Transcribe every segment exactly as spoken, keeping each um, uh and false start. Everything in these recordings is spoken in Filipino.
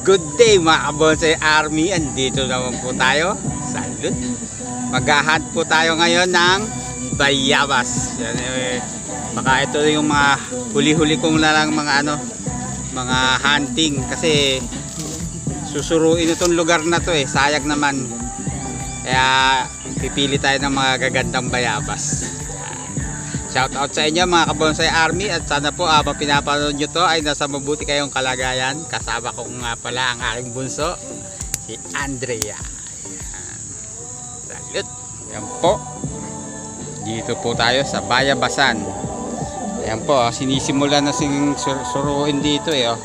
Good day mga kabonsay army, andito naman po tayo. Salud. Maghahunt po tayo ngayon ng bayabas. Yan, eh, baka ito yung mga huli-huli kong lang mga ano, mga hunting kasi susuruin itong lugar na to eh, sayang naman. Kaya pipili tayo ng mga gagandang bayabas. Shout out sa inyo mga kabonsay army at sana po habang pinapanood nyo to ay nasa mabuti kayong kalagayan. Kasama ko nga pala ang aking bunso, si Andrea. Ayan. Salut. Ayan po. Dito po tayo sa bayabasan. Ayan po, sinisimula na sing sur suruin dito eh. Oh.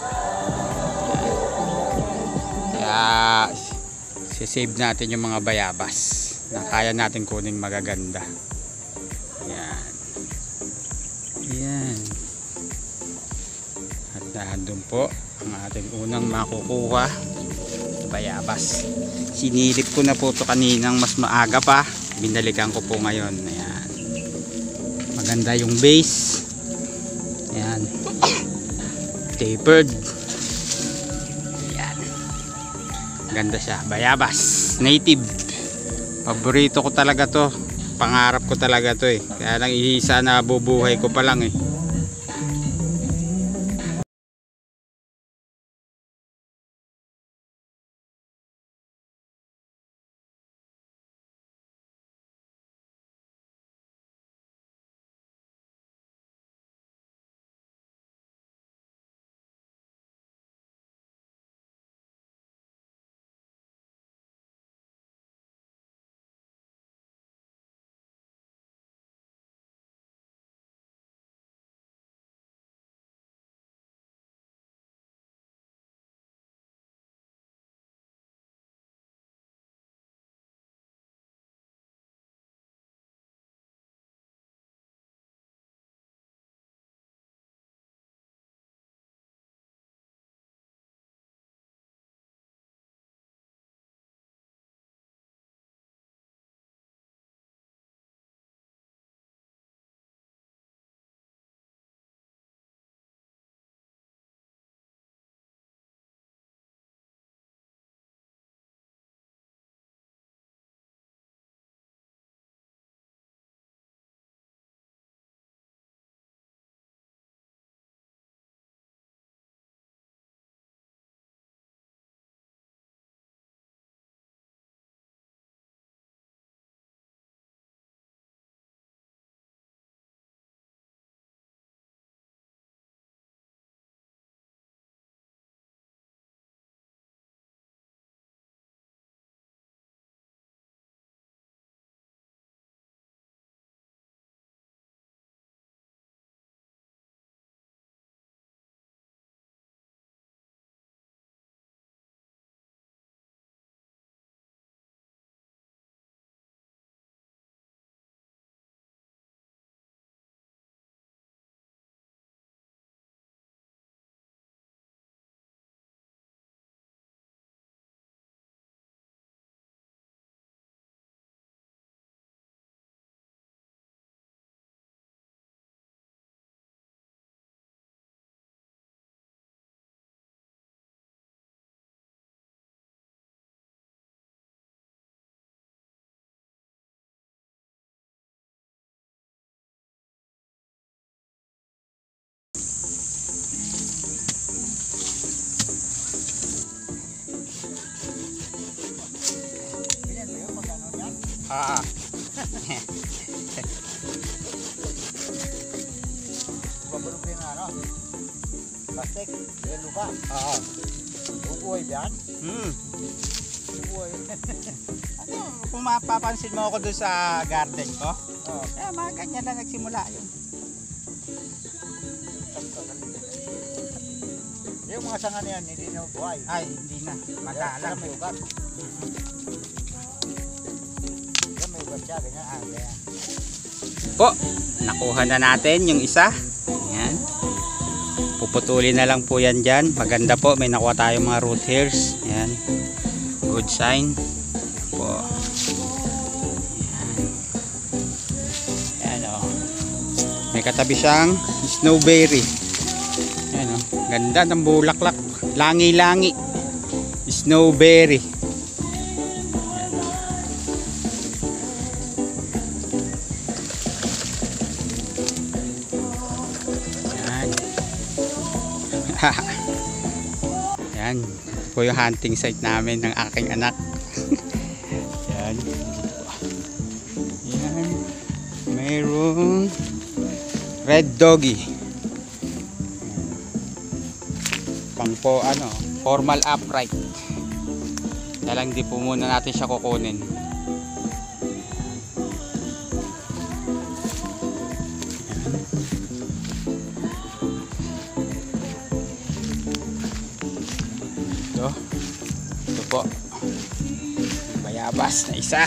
Kaya sisave natin yung mga bayabas na kaya natin kuning magaganda. Ayan. Ayan. At nandun po ang ating unang makukuha bayabas. Sinilip ko na po ito kaninang mas maaga pa. Binalikan ko po ngayon. Ayan. Maganda yung base. Ayan. Tapered. Ayan. Ganda siya. Bayabas. Native. Paborito ko talaga to. Pangarap ko talaga to eh. Kaya lang iisa na bubuhay ko pa lang eh. Ah. Babulog din ano? Plastic, yung lupa. Oo. Bubuhay yan? Hmm. Bubuhay. Ano, kung mapapansin mo ako doon sa garden ko, Oo. eh, mga ganyan lang nagsimula yun. Yung mga sanga na yan, hindi na buhay. Ay, hindi na. Magalang. May ugat. Yan may ugat siya, ganyan. Ah, ganyan. Po, nakuha na natin yung isa. Ayan. Puputulin na lang po yan dyan. Maganda po, may nakuha tayong mga root hairs. Ayan. Good sign. Ayan po. Ayan. Ayan o. May katabi siyang snowberry. Ayan o. Ganda ng bulaklak. Langi-langi. snowberry. Yan. Yan. Ito po yung hunting site namin ng aking anak. Yan. Yan. Mayroong red doggy. Pang po ano, formal upright. Kaya lang di po muna natin siya kukunin. Ito. Ito po. Bayabas na isa.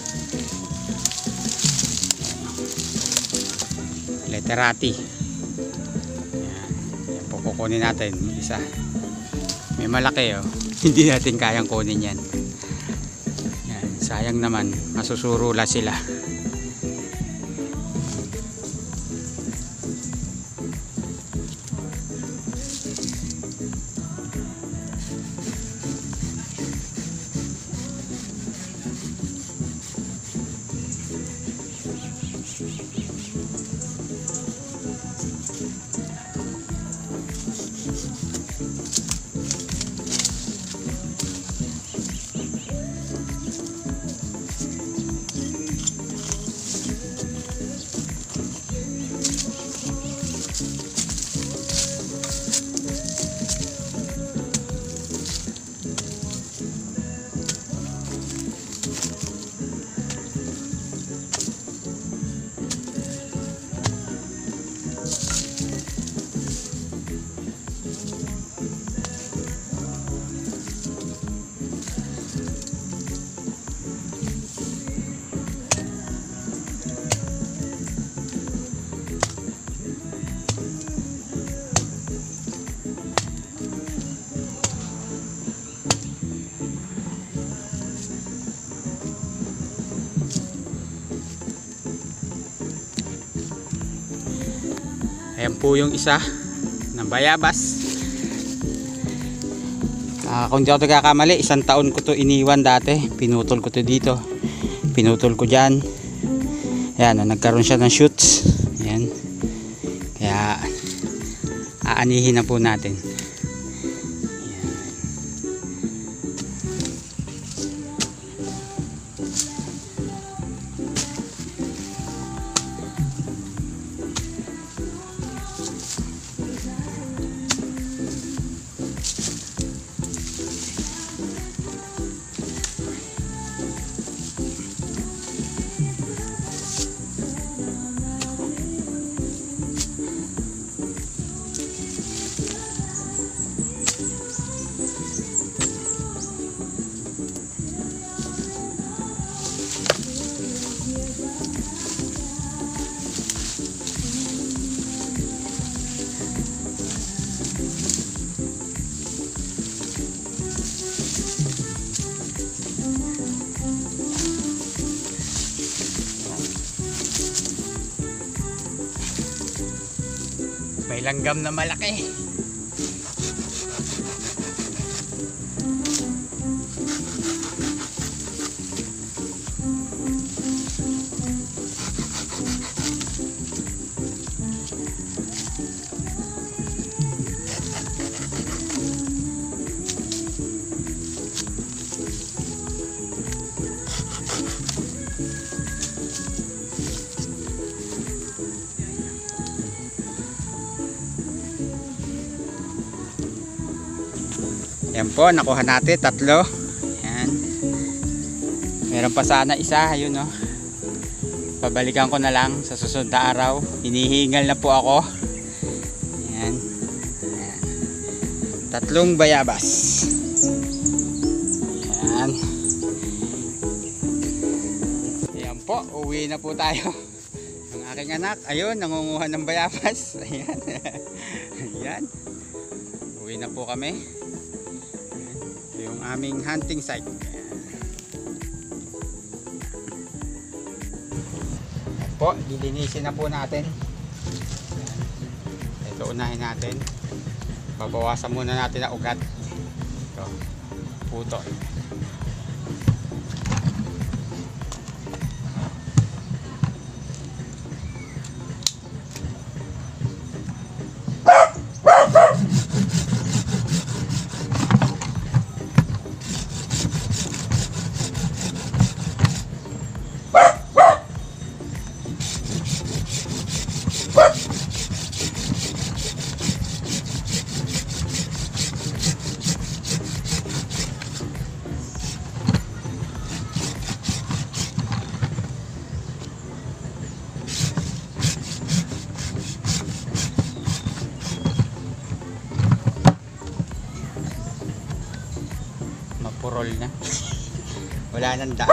Literati. Yan. Yan po kukunin natin. Isa. May malaki oh. Hindi natin kayang kunin yan. Yan. Sayang naman. Masusurula sila. Ayan po yung isa ng bayabas. Uh, kung di ako nagkakamali, isang taon ko to iniwan dati. Pinutol ko to dito. Pinutol ko dyan. Ayan, nagkaroon siya ng shoots. Ayan. Kaya aanihin na po natin. May langgam na malaki. Yan po, nakuha natin tatlo. Yan. Meron pa sana isa, ayun no. Pabalikan ko na lang sa susunod na araw. Hinihingal na po ako. Yan. Yan. Tatlong bayabas. Yan. Yan po, uwi na po tayo. Ang aking anak, ayun, nangunguha ng bayabas. Ayan. Ayan. Uwi na po kami. Yung aming hunting site. Ayan po, lilinisin na po natin. Ito unahin natin. Babawasan muna natin ang ugat. Ito. puto. Mapurol na. Wala nang daan.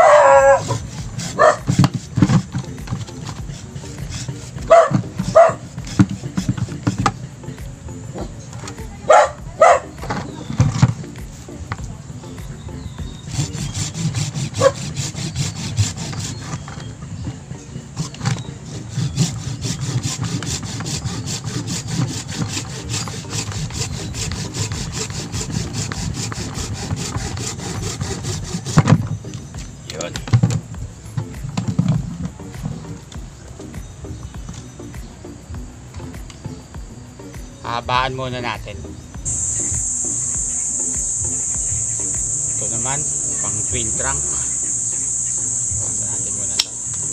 Yun. Habaan muna natin. Ito naman, pang twin trunk. Habaan natin muna ito.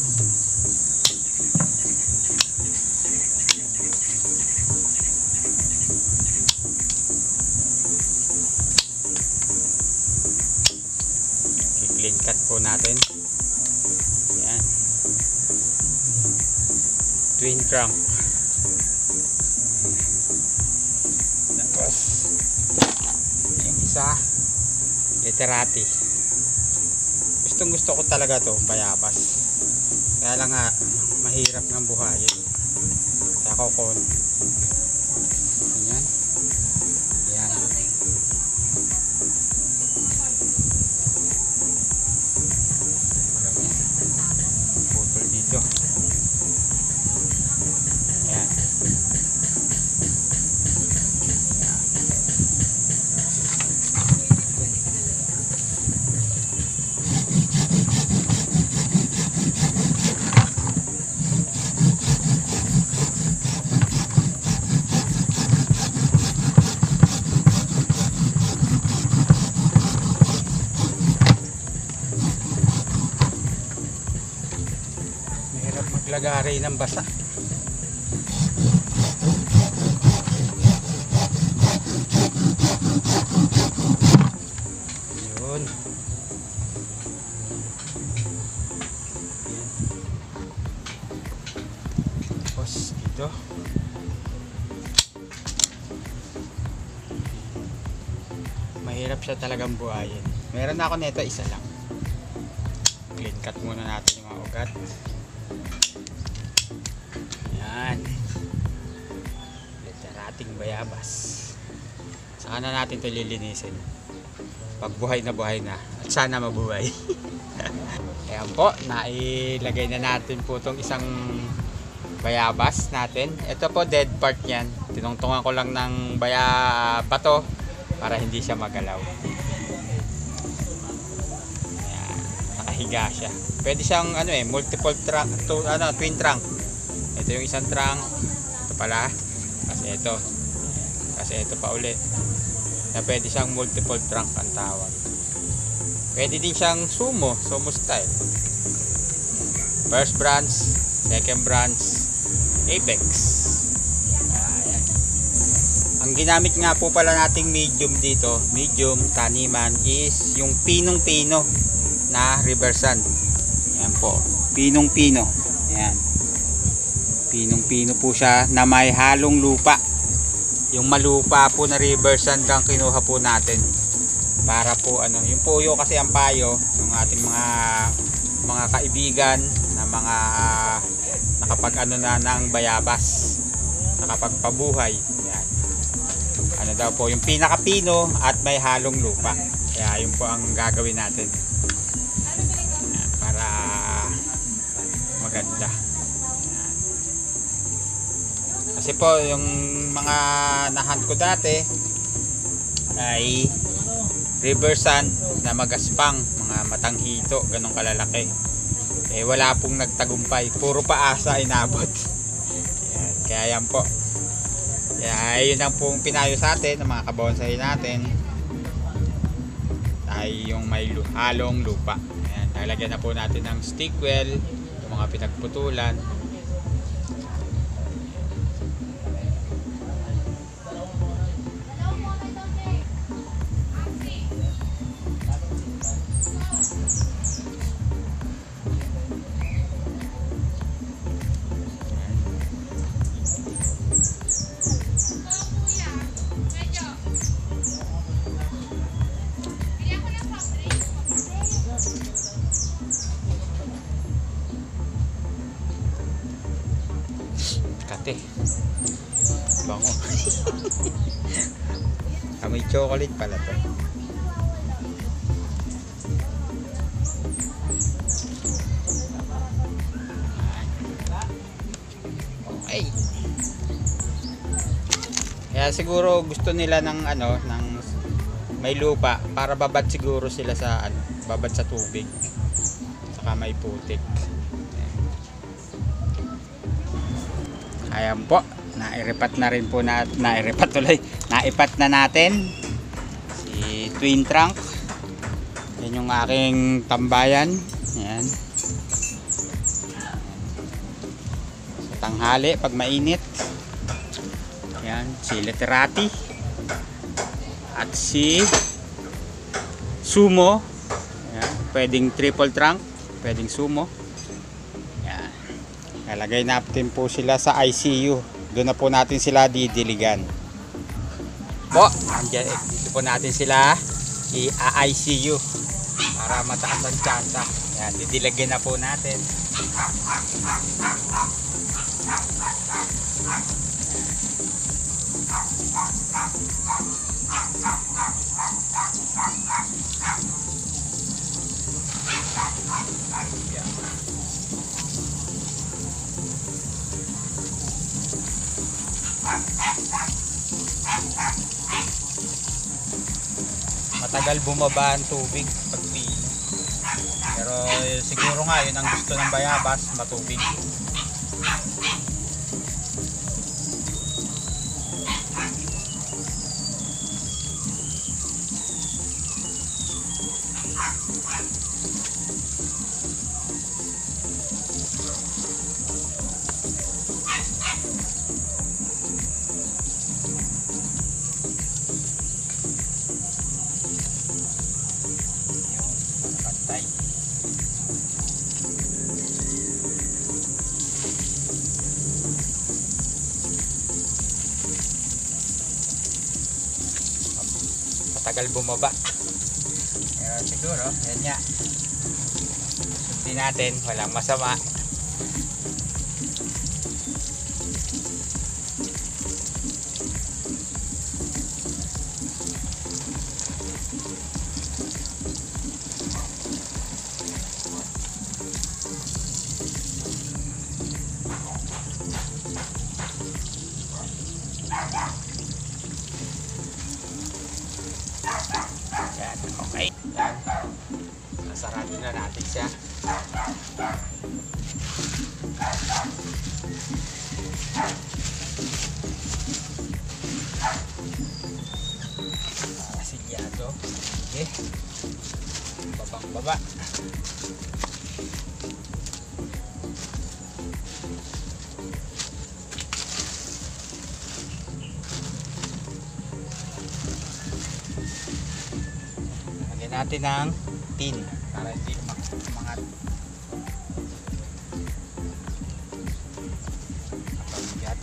I-clean cut po natin. Yan. Twin trunk. Tapos yung isa literati. Gustong gusto ko talaga to, bayabas. Kaya lang nga mahirap ng buhayin. Kaya ko kon. Yan. Yan. Putol dito. Yan. Mahirap maglagari ng basa. Yun. Tapos dito. Mahirap siya talagang buhayin. Meron na ako nito, isa lang. Clean cut muna natin yung mga ugat. Yan. Literating bayabas. Saka na natin ito lilinisin. Pag buhay na buhay na. At sana mabuhay. Ayan po. Nailagay na natin po itong isang bayabas natin. Ito po dead part yan. Tinungtungan ko lang ng baya bato para hindi siya magalaw. Ayan. Nakahiga siya. Pwede siyang ano eh, multiple trunk, to, ano, twin trunk. Ito yung isang trunk. Ito pala. Kasi ito. Kasi ito pa uli. Na pwede siyang multiple trunk ang tawag. Pwede din siyang sumo. Sumo style. First branch. Second branch. Apex. Ayan. Ang ginamit nga po pala nating medium dito. Medium taniman is yung pinong-pino na reversan. Ayan po. Pinong-pino. Ayan. Pinong-pino po siya na may halong lupa. Yung malupa po na reversan ang kinuha po natin. Para po ano, yung puyo kasi ang payo ng ating mga mga kaibigan na mga nakapag ano na ng bayabas, nakapagpabuhay. Yan. Ano daw po yung pinakapino at may halong lupa. Kaya yun po ang gagawin natin. Yan, para maganda. Yan. Kasi po yung mga nahunt ko dati ay river sand na magaspang, mga matanghito, ganong kalalaki. Eh wala pong nagtagumpay, puro paasa inabot. Yan, kaya yan po. Kaya yun ang pong pinayo sa atin ng mga kabonsay natin. Tayo yung may lu- halong lupa. Ayan, lalagyan na po natin ng stick well, yung mga pinagputulan. Kate. Bango. Amoy chocolate pala to. Okay. Kaya siguro gusto nila ng ano, ng may lupa para babad siguro sila sa ano, babad sa tubig. Saka may putik. Ayan po, nairepat na rin po na, nairepat tuloy, naipat na natin si twin trunk. Yan yung aking tambayan. Ayan. Sa tanghali, pag mainit. Ayan, si Literati. At si Sumo. Ayan, pwedeng triple trunk, pwedeng Sumo. Nalagay natin po sila sa I C U. Doon na po natin sila didiligan. Po, andyan, dito po natin sila i-I C U para mataas ang tsansa. Yan, didiligan na po natin. Matagal bumaba ang tubig pag pino. Pero eh, siguro nga yun ang gusto ng bayabas, matubig. Tagal bumaba. Pero siguro, yan nga. Sundin natin, walang masama. Yan, okay. Yan. Nasarado na natin siya. Silyado. Okay. Babang baba. Natin ng pin para hindi umangat. Kapagbigat.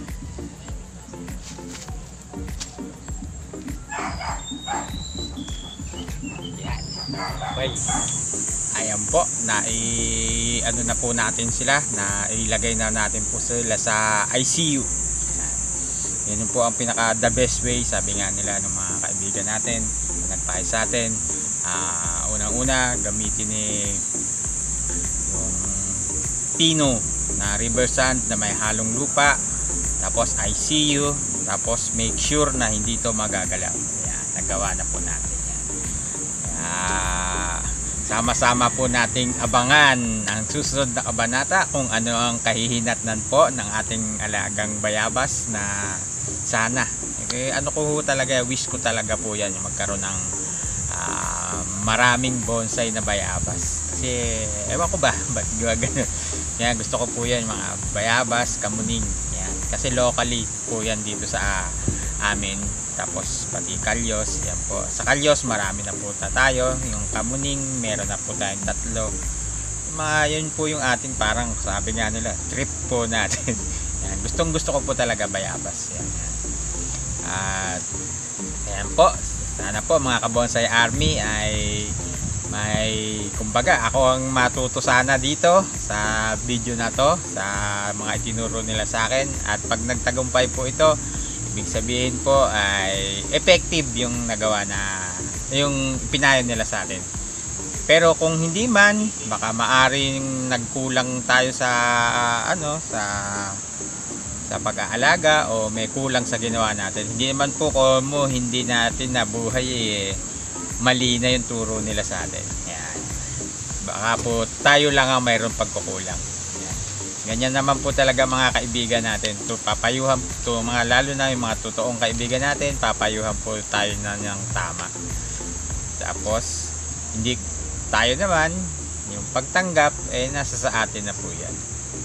Yan. Okay. Ayan po, na i ano na po natin sila, na ilagay na natin po sila sa I C U. Yan. Yan po ang pinaka the best way, sabi nga nila ng mga kaibigan natin, nagpahay sa atin. Uh, unang-una gamitin ni yung pino na river sand na may halong lupa, tapos I C U, tapos make sure na hindi ito magagalaw. Yan, nagawa na po natin yan. sama-sama po nating abangan ang susunod na kabanata kung ano ang kahihinatnan po ng ating alagang bayabas na sana. Eh, ano ko ho talaga, wish ko talaga po yan, yung magkaroon ng uh, maraming bonsai na bayabas. Kasi, ewan ko ba, ba't gano'n? Yan, gusto ko po yan, mga bayabas, kamuning. Yan. Kasi locally po yan dito sa uh, amin. Tapos pati kalyos, yan po. Sa kalyos marami na po tayo. Yung kamuning, meron na po tayong tatlo. Yung mga yun po yung ating parang sabi nga nila, trip po natin. Yan. Gustong gusto ko po talaga bayabas. Yan, yan. At yan po. Sana po mga kabonsai army ay may, kumbaga ako ang matuto sana dito sa video na to, sa mga itinuro nila sa akin. At pag nagtagumpay po ito, ibig sabihin po ay effective yung nagawa na, yung pinayo nila sa atin. Pero kung hindi man, baka maaring nagkulang tayo sa ano, sa sa pag-aalaga o may kulang sa ginawa natin. Hindi naman po como hindi natin nabuhay eh, mali na yung turo nila sa atin. Yan. Baka po tayo lang ang mayroong pagkukulang. Ganyan naman po talaga mga kaibigan natin. To papayuhan to mga, lalo na yung mga totoong kaibigan natin, papayuhan po tayo na ng tama. Tapos hindi tayo naman, yung pagtanggap eh nasa sa atin na po yan.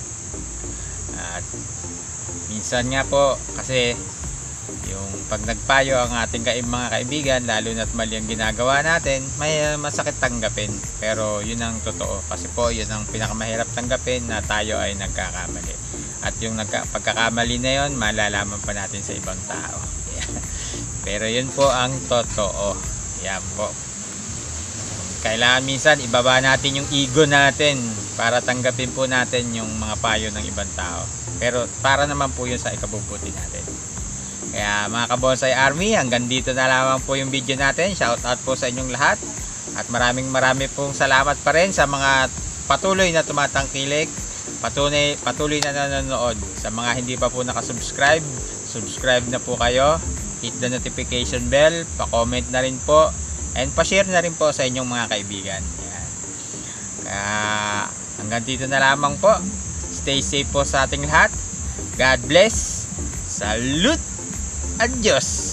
At minsan nga po kasi yung pag nagpayo ang ating ka mga kaibigan, lalo na't mali ang ginagawa natin, may masakit tanggapin. Pero yun ang totoo. Kasi po yun ang pinakamahirap tanggapin, na tayo ay nagkakamali. At yung nagka, pagkakamali na yun, malalaman pa natin sa ibang tao. Pero yun po ang totoo. Yan po. Kailangan minsan ibaba natin yung ego natin para tanggapin po natin yung mga payo ng ibang tao. Pero para naman po yun sa ikabubuti natin. Kaya mga kabonsai army, hanggang dito na lamang po yung video natin. Shout out po sa inyong lahat. At maraming marami pong salamat pa rin sa mga patuloy na tumatangkilik, patuloy, patuloy na nanonood. Sa mga hindi pa po nakasubscribe, subscribe na po kayo. Hit the notification bell, pa-comment na rin po, and pa-share na rin po sa inyong mga kaibigan. Yan. Kaya hanggang dito na lamang po. Stay safe po sa ating lahat. God bless. Salute. Adios.